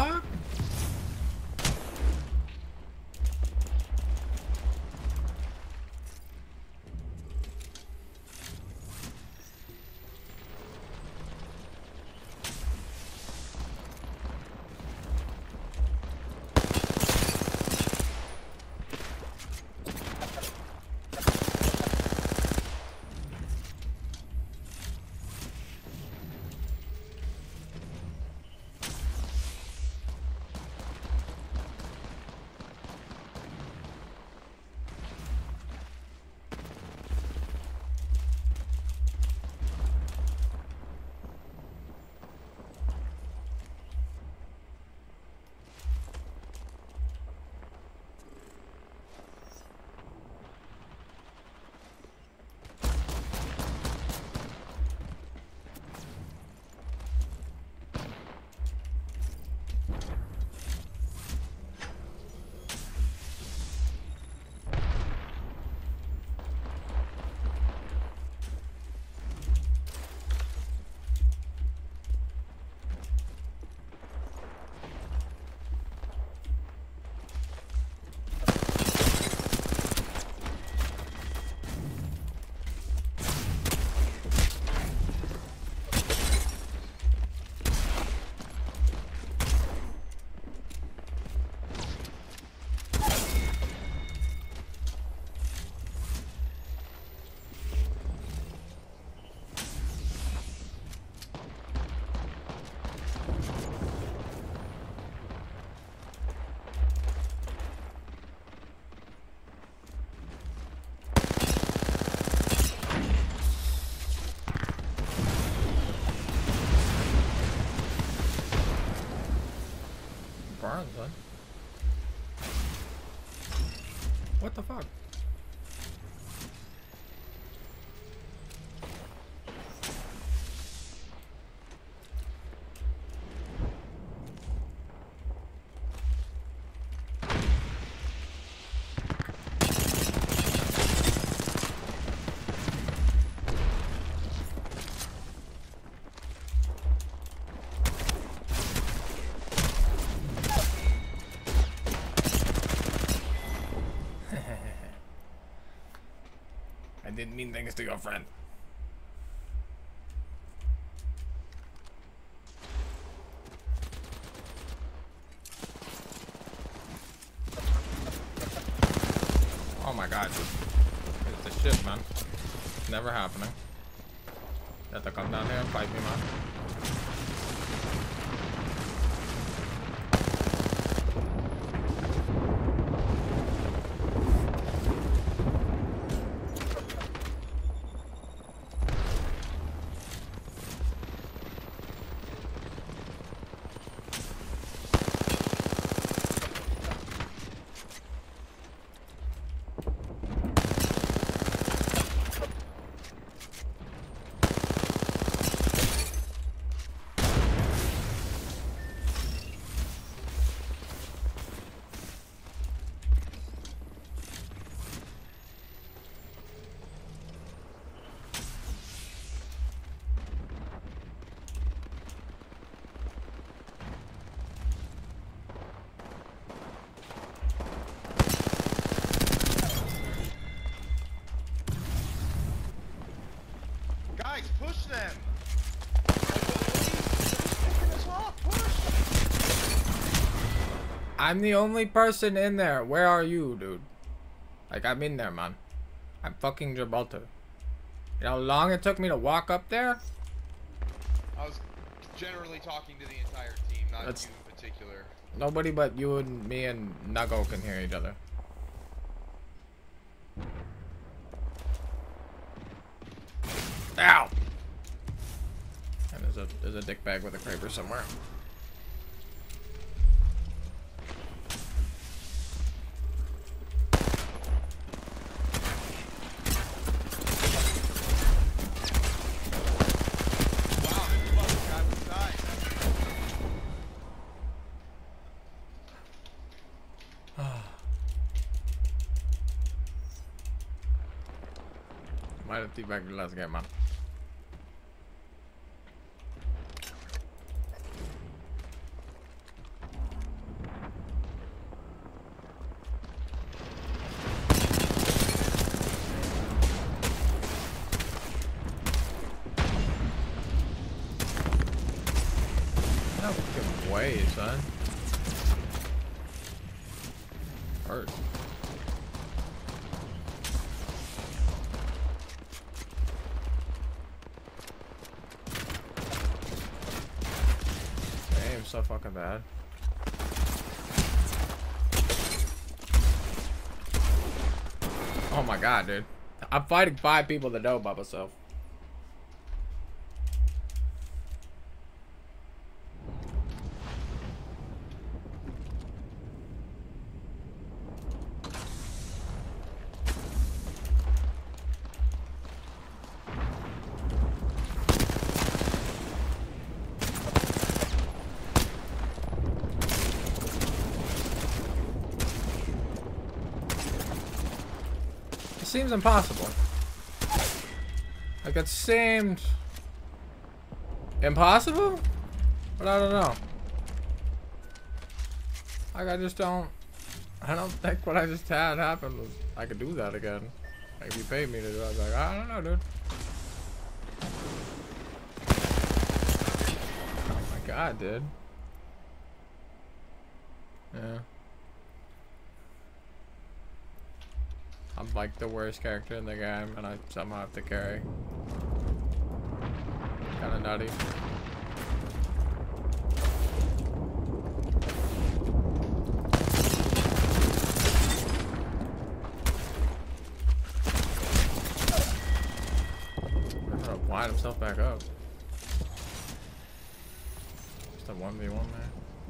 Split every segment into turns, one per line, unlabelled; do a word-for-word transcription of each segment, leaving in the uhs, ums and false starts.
fuck? Burn, son. What the fuck? I didn't mean things to your friend. Oh my god, it's the shit, man. It's never happening. You have to come down here and fight me, man.
Guys, push them!
I'm the only person in there. Where are you, dude? Like, I'm in there, man. I'm fucking Gibraltar. You know how long it took me to walk up there?
I was generally talking to the entire team, not
That's...
you in particular.
Nobody but you and me and Nuggo can hear each other. Ow! And there's a there's a dick bag with a creeper somewhere.
Wow, this fucking got inside.
Might have teabagged the last game, man. way, son. Hurt. Damn, so fucking bad. Oh my god, dude. I'm fighting five people that know by myself. Seems impossible. Like it seemed impossible, but I don't know. Like I just don't. I don't think what I just had happen was I could do that again. Like if you paid me to do it, I was like, I don't know, dude. Oh my god, dude. Yeah. I'm like the worst character in the game, and I somehow have to carry. Kinda nutty. I'm gonna wind himself back up. Just a one v one there.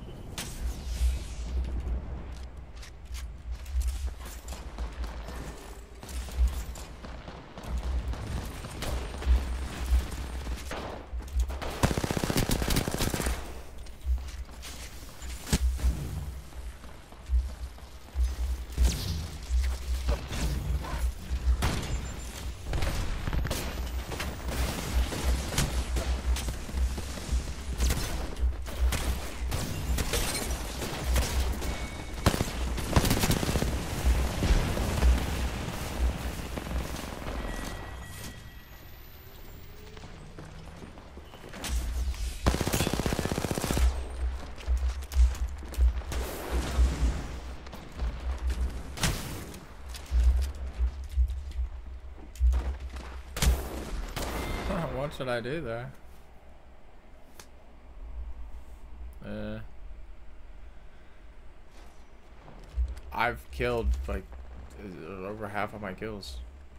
What should I do there? Uh, I've killed like over half of my kills.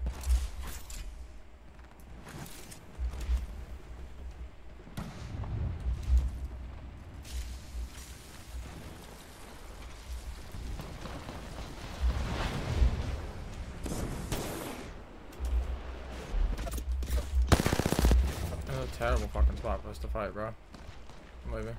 Terrible fucking spot for us to fight, bro. I'm leaving.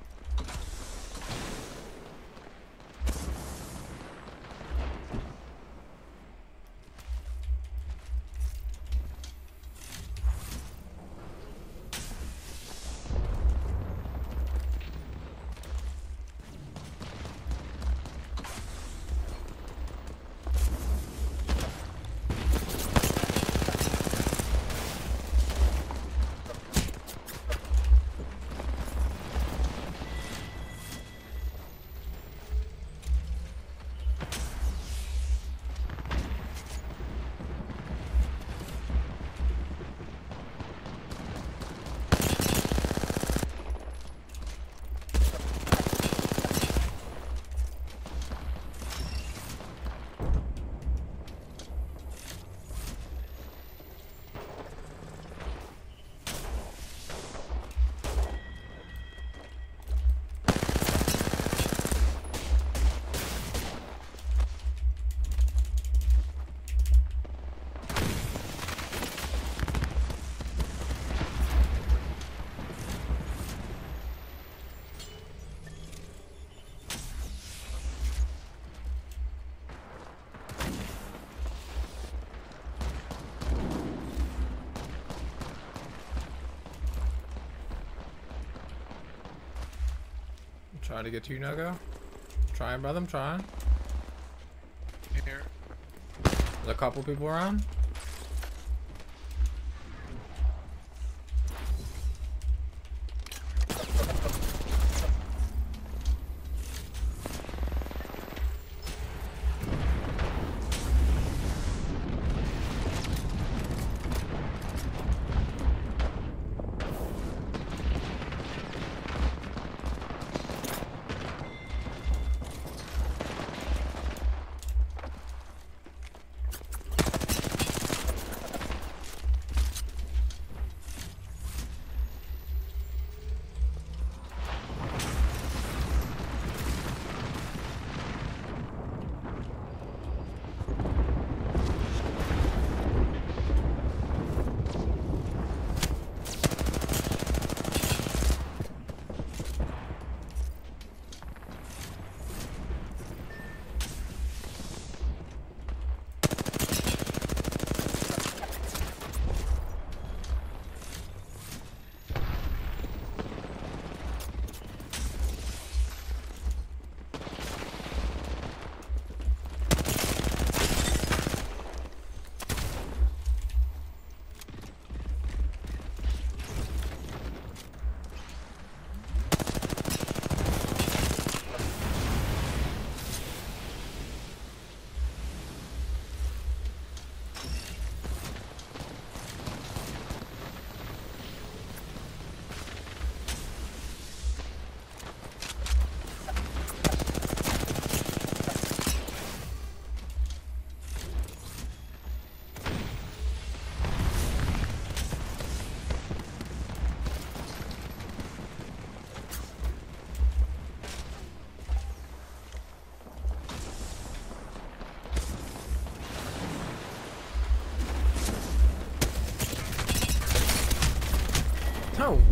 Trying to get to you, Nogo. Trying, brother. I'm trying.
Here.
There's a couple people around.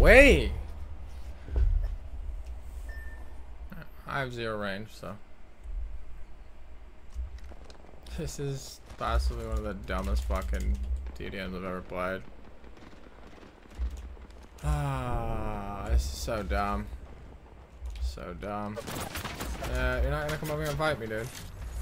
way. I have zero range, so. This is possibly one of the dumbest fucking T D Ms I've ever played. Ah, this is so dumb. So dumb. Uh, you're not gonna come over here and fight me, dude.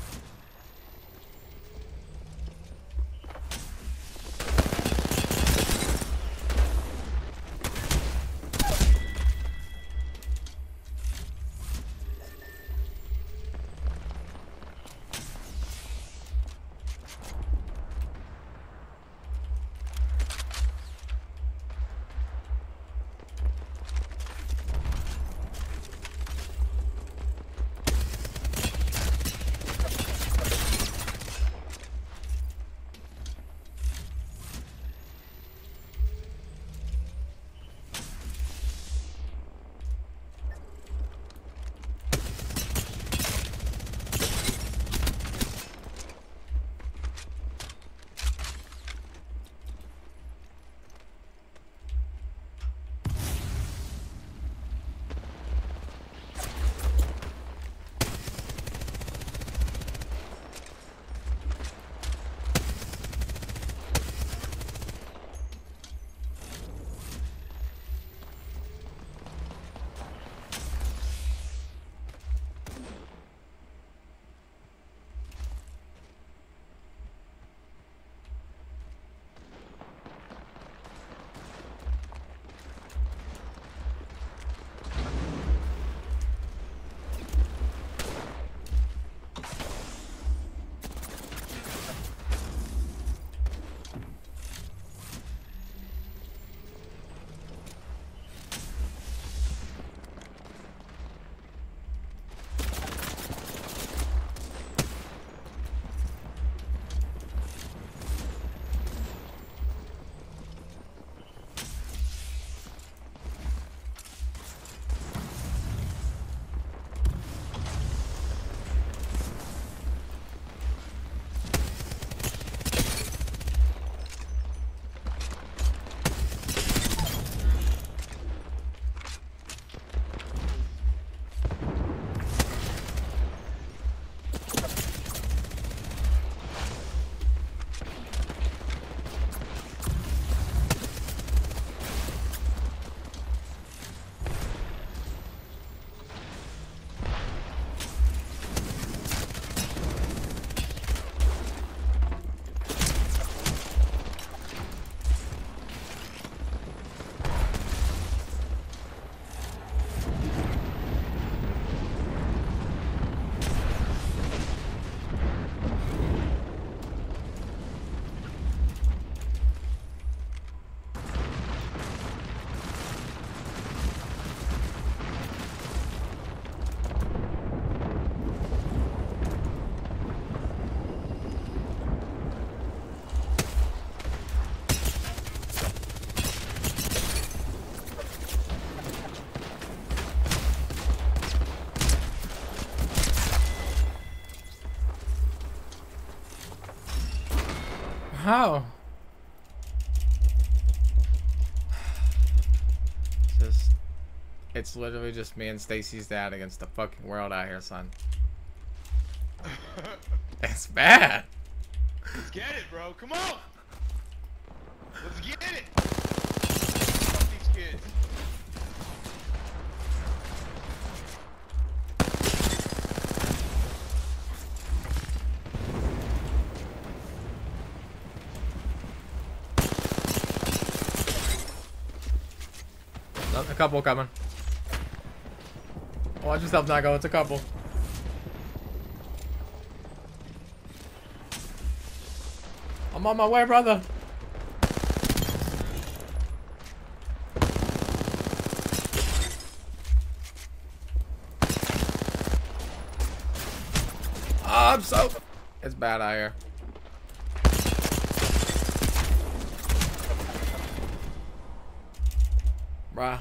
How? Just, it's literally just me and Stacy's dad against the fucking world out here, son. It's bad.
Let's get it, bro. Come on. Let's get it. Fuck these kids.
A couple coming. Watch yourself, Nago. It's a couple. I'm on my way, brother. Oh, I'm so... It's bad out here. Bruh.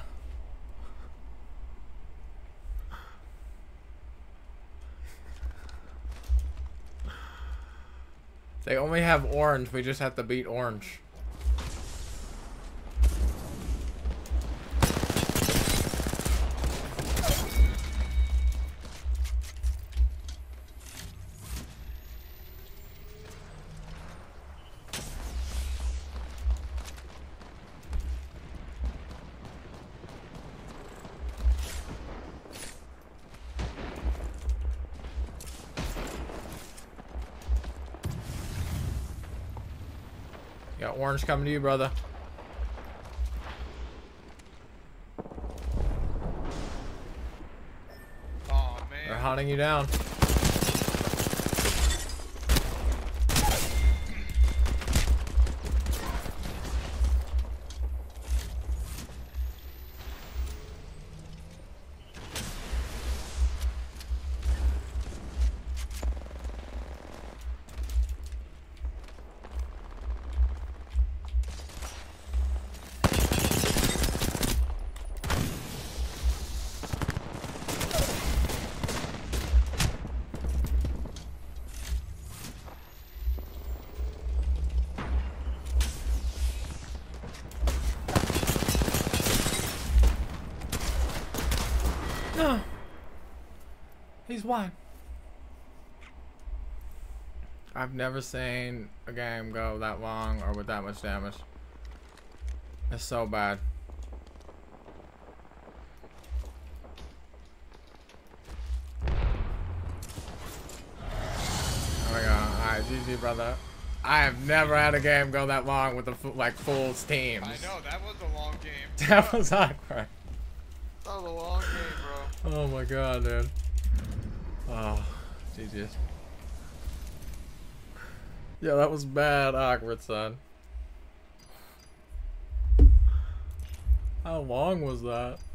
They only have orange. We just have to beat orange. Got orange coming to you, brother.
Oh
They're
man.
hunting you down. No. He's one. I've never seen a game go that long or with that much damage. It's so bad. Oh my god. Alright, G G, brother. I have never had a game go that long with the f like full teams.
I know, that was a long game.
That was awkward.
That was a long game, bro.
Oh my god, dude. Oh, G G. Yeah, that was bad awkward, son. How long was that?